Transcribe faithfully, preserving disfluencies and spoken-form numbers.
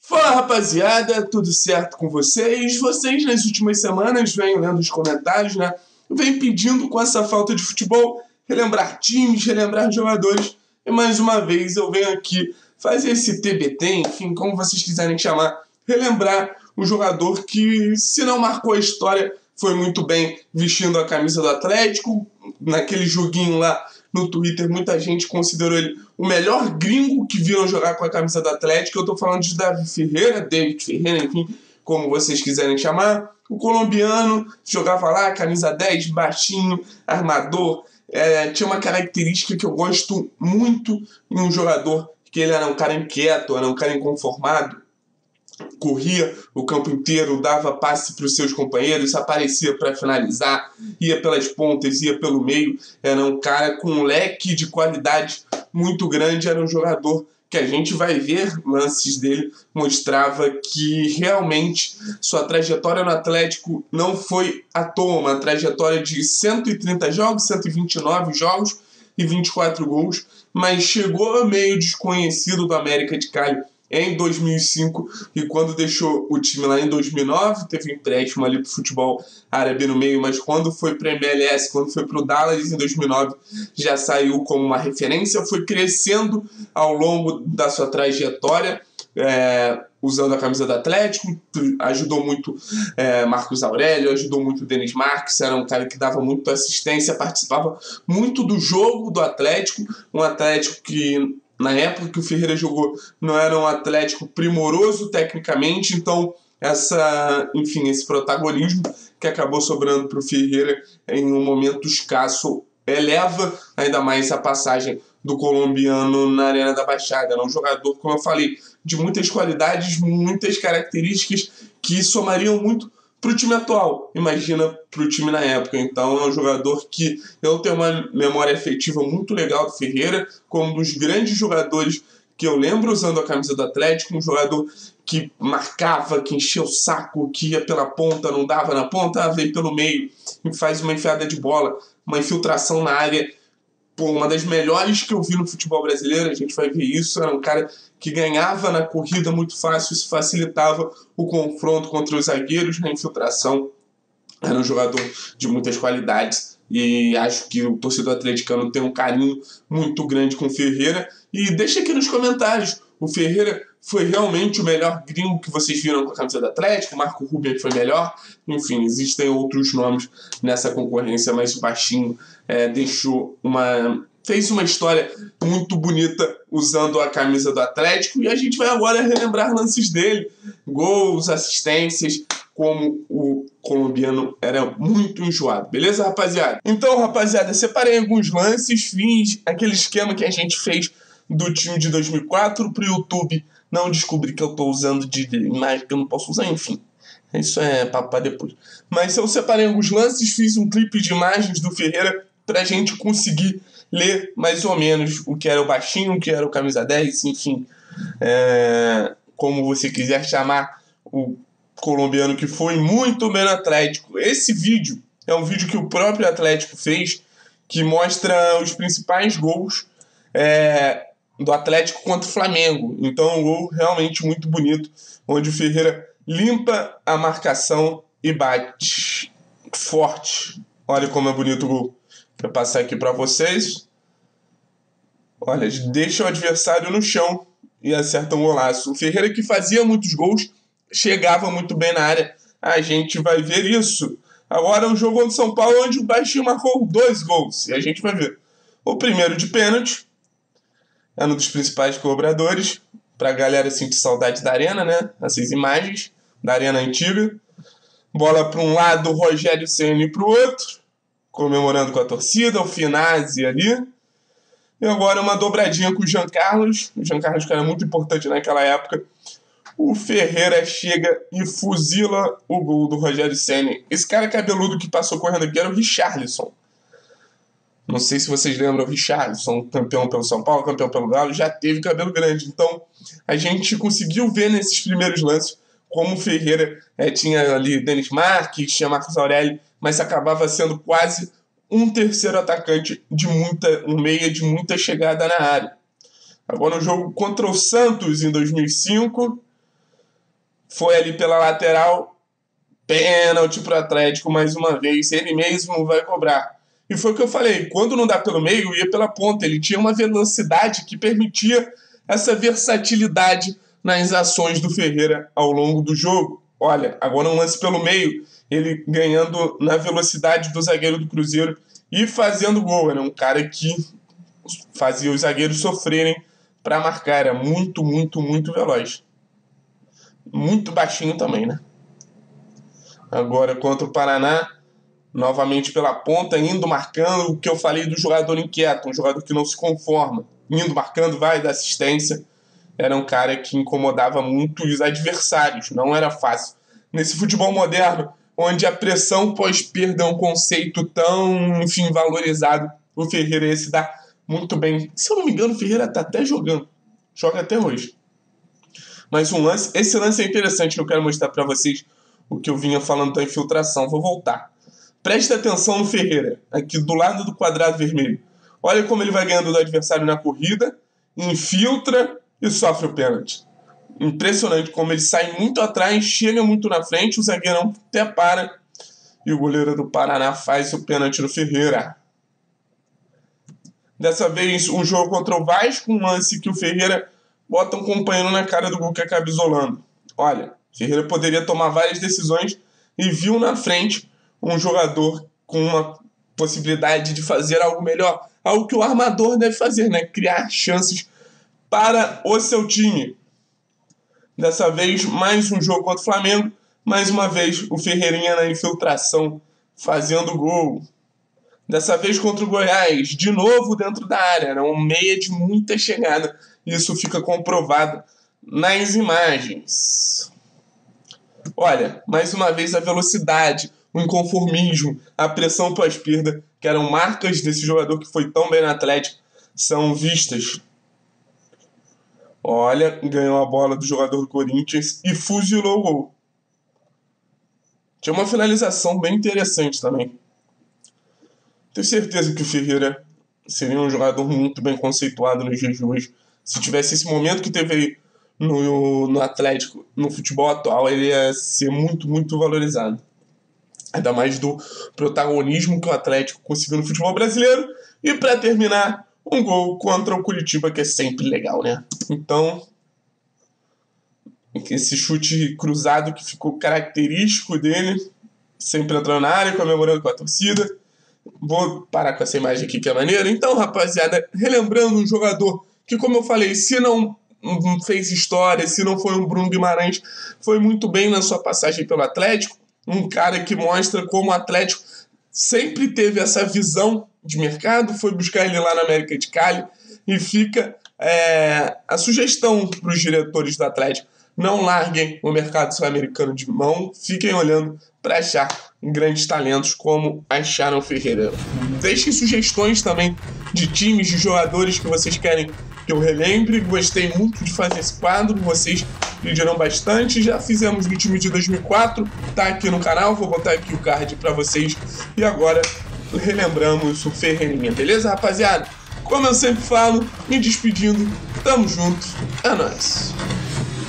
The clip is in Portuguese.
Fala, rapaziada, tudo certo com vocês? Vocês nas últimas semanas vêm lendo os comentários, né? Vêm pedindo com essa falta de futebol relembrar times, relembrar jogadores. E mais uma vez eu venho aqui fazer esse T B T, enfim, como vocês quiserem chamar, relembrar um jogador que, se não marcou a história, foi muito bem vestindo a camisa do Atlético. Naquele joguinho lá no Twitter, muita gente considerou ele o melhor gringo que viram jogar com a camisa do Atlético. Eu tô falando de David Ferreira, David Ferreira, enfim, como vocês quiserem chamar. O colombiano jogava lá, camisa dez, baixinho, armador. É, tinha uma característica que eu gosto muito em um jogador, que ele era um cara inquieto, era um cara inconformado. Corria o campo inteiro, dava passe para os seus companheiros, aparecia para finalizar, ia pelas pontas, ia pelo meio. Era um cara com um leque de qualidade muito grande. Era um jogador que a gente vai ver lances dele, mostrava que realmente sua trajetória no Atlético não foi à toa. Uma trajetória de cento e trinta jogos, cento e vinte e nove jogos e vinte e quatro gols, mas chegou meio desconhecido do América de Cali em dois mil e cinco, e quando deixou o time lá em dois mil e nove, teve um empréstimo ali para o futebol árabe no meio, mas quando foi para a M L S, quando foi para o Dallas em dois mil e nove, já saiu como uma referência, foi crescendo ao longo da sua trajetória, é, usando a camisa do Atlético, ajudou muito é, Marcos Aurélio, ajudou muito Denis Marques, era um cara que dava muito assistência, participava muito do jogo do Atlético, um Atlético que, na época que o Ferreira jogou, não era um Atlético primoroso tecnicamente, então essa, enfim, esse protagonismo que acabou sobrando para o Ferreira em um momento escasso eleva ainda mais a passagem do colombiano na Arena da Baixada. Era um jogador, como eu falei, de muitas qualidades, muitas características que somariam muito para o time atual, imagina para o time na época. Então é um jogador que eu tenho uma memória afetiva muito legal do Ferreira, como um dos grandes jogadores que eu lembro usando a camisa do Atlético, um jogador que marcava, que enchia o saco, que ia pela ponta, não dava na ponta, veio pelo meio e faz uma enfiada de bola, uma infiltração na área. Pô, uma das melhores que eu vi no futebol brasileiro, a gente vai ver isso. Era um cara que ganhava na corrida muito fácil, isso facilitava o confronto contra os zagueiros na infiltração. Era um jogador de muitas qualidades e acho que o torcedor atleticano tem um carinho muito grande com o Ferreira. E deixa aqui nos comentários, o Ferreira foi realmente o melhor gringo que vocês viram com a camisa do Atlético? O Marco Ruben foi melhor? Enfim, existem outros nomes nessa concorrência, mas o baixinho é, deixou uma... fez uma história muito bonita usando a camisa do Atlético, e a gente vai agora relembrar lances dele, gols, assistências, como o colombiano era muito enjoado. Beleza, rapaziada? Então, rapaziada, separei alguns lances, fiz aquele esquema que a gente fez do time de dois mil e quatro pro YouTube não descobrir que eu tô usando de imagem que eu não posso usar, enfim. Isso é papo pra depois. Mas eu separei alguns lances, fiz um clipe de imagens do Ferreira pra gente conseguir ler mais ou menos o que era o baixinho, o que era o camisa dez, enfim. É, como você quiser chamar o colombiano que foi muito bem no Atlético. Esse vídeo é um vídeo que o próprio Atlético fez, que mostra os principais gols é, do Atlético contra o Flamengo. Então é um gol realmente muito bonito, onde o Ferreira limpa a marcação e bate forte. Olha como é bonito o gol. Vou passar aqui para vocês. Olha, deixa o adversário no chão e acerta um golaço. O Ferreira, que fazia muitos gols, chegava muito bem na área. A gente vai ver isso. Agora é um jogo contra o São Paulo, onde o baixinho marcou dois gols. E a gente vai ver. O primeiro de pênalti. É um dos principais cobradores. Pra galera sentir saudade da arena, né? Essas imagens da arena antiga. Bola para um lado, o Rogério Ceni para o outro. Comemorando com a torcida. O Finazzi ali. E agora uma dobradinha com o Jean Carlos. O Jean Carlos, que era muito importante naquela época. O Ferreira chega e fuzila o gol do Rogério Ceni. Esse cara cabeludo que passou correndo aqui era o Richarlison. Não sei se vocês lembram, o Richarlison, campeão pelo São Paulo, campeão pelo Galo, já teve cabelo grande. Então, a gente conseguiu ver nesses primeiros lances como o Ferreira é, tinha ali Denis Marques, tinha Marcos Aurélio, mas acabava sendo quase um terceiro atacante de muita, um meia de muita chegada na área. Agora no jogo contra o Santos em dois mil e cinco, Foi ali pela lateral, pênalti pro Atlético mais uma vez, ele mesmo vai cobrar. E foi o que eu falei, quando não dá pelo meio, ia pela ponta. Ele tinha uma velocidade que permitia essa versatilidade nas ações do Ferreira ao longo do jogo. Olha, agora um lance pelo meio, ele ganhando na velocidade do zagueiro do Cruzeiro e fazendo gol. Era um cara que fazia os zagueiros sofrerem para marcar. Era muito, muito, muito veloz. Muito baixinho também, né? Agora contra o Paraná, novamente pela ponta, indo marcando, o que eu falei do jogador inquieto, um jogador que não se conforma, indo marcando, vai dar assistência. Era um cara que incomodava muito os adversários, não era fácil. Nesse futebol moderno, onde a pressão pós-perda é um conceito tão, enfim, valorizado, o Ferreira ia se dar muito bem. Se eu não me engano, o Ferreira está até jogando, joga até hoje. Mas um lance, esse lance é interessante que eu quero mostrar para vocês o que eu vinha falando da infiltração. Vou voltar. Presta atenção no Ferreira, aqui do lado do quadrado vermelho. Olha como ele vai ganhando do adversário na corrida, infiltra e sofre o pênalti. Impressionante como ele sai muito atrás, chega muito na frente, o zagueirão até para e o goleiro do Paraná faz o pênalti no Ferreira. Dessa vez, um jogo contra o Vasco, um lance que o Ferreira bota um companheiro na cara do gol que acaba isolando. Olha, Ferreira poderia tomar várias decisões e viu na frente um jogador com uma possibilidade de fazer algo melhor. Algo que o armador deve fazer, né? Criar chances para o seu time. Dessa vez, mais um jogo contra o Flamengo. Mais uma vez, o Ferreirinha na infiltração, fazendo gol. Dessa vez contra o Goiás, de novo dentro da área. Era um meia de muita chegada. Isso fica comprovado nas imagens. Olha, mais uma vez a velocidade, o inconformismo, a pressão pós-perda, que eram marcas desse jogador que foi tão bem no Atlético, são vistas. Olha, ganhou a bola do jogador do Corinthians e fuzilou o gol. Tinha uma finalização bem interessante também. Tenho certeza que o Ferreira seria um jogador muito bem conceituado nos dias de hoje. Se tivesse esse momento que teve aí no, no Atlético, no futebol atual, ele ia ser muito, muito valorizado. Ainda mais do protagonismo que o Atlético conseguiu no futebol brasileiro. E para terminar, um gol contra o Curitiba, que é sempre legal, né? Então, esse chute cruzado que ficou característico dele, sempre entrando na área, comemorando com a torcida. Vou parar com essa imagem aqui que é maneira. Então, rapaziada, relembrando um jogador que, como eu falei, se não fez história, se não foi um Bruno Guimarães, foi muito bem na sua passagem pelo Atlético. Um cara que mostra como o Atlético sempre teve essa visão de mercado, foi buscar ele lá na América de Cali, e fica é, a sugestão para os diretores do Atlético: não larguem o mercado sul-americano de mão, fiquem olhando para achar grandes talentos como acharam o Ferreira. Deixem sugestões também de times, de jogadores que vocês querem que eu relembre. Gostei muito de fazer esse quadro, vocês pediram bastante. Já fizemos no time de dois mil e quatro, tá aqui no canal, vou botar aqui o card para vocês. E agora relembramos o Ferreirinha, beleza, rapaziada? Como eu sempre falo, me despedindo, tamo junto, é nóis.